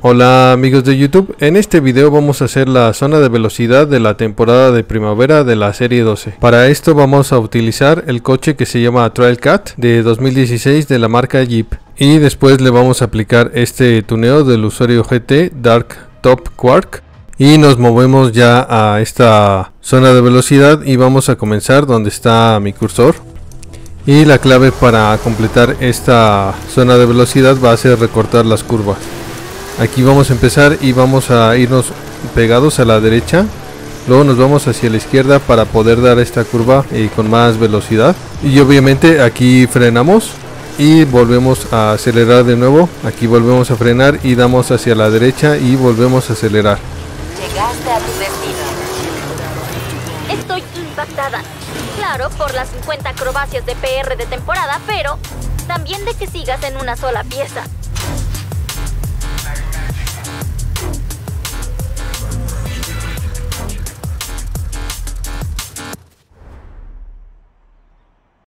Hola amigos de YouTube, en este video vamos a hacer la zona de velocidad de la temporada de primavera de la serie 12. Para esto vamos a utilizar el coche que se llama Trailcat de 2016 de la marca Jeep. Y después le vamos a aplicar este tuneo del usuario GT Dark Top Quark. Y nos movemos ya a esta zona de velocidad y vamos a comenzar donde está mi cursor. Y la clave para completar esta zona de velocidad va a ser recortar las curvas. Aquí vamos a empezar y vamos a irnos pegados a la derecha. Luego nos vamos hacia la izquierda para poder dar esta curva con más velocidad. Y obviamente aquí frenamos y volvemos a acelerar de nuevo. Aquí volvemos a frenar y damos hacia la derecha y volvemos a acelerar. Llegaste a tu destino. Estoy impactada. Claro, por las 50 acrobacias de PR de temporada, pero también de que sigas en una sola pieza.